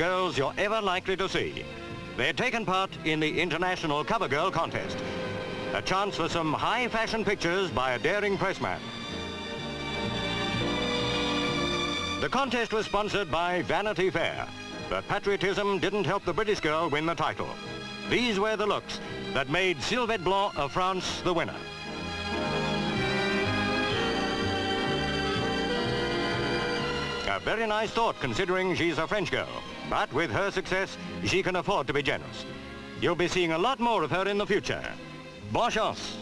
girls you're ever likely to see. They'd taken part in the International Cover Girl contest. A chance for some high fashion pictures by a daring pressman. The contest was sponsored by Vanity Fair, but patriotism didn't help the British girl win the title. These were the looks that made Sylvette Blanc of France the winner. A very nice thought considering she's a French girl, but with her success, she can afford to be generous. You'll be seeing a lot more of her in the future. Bonne chance.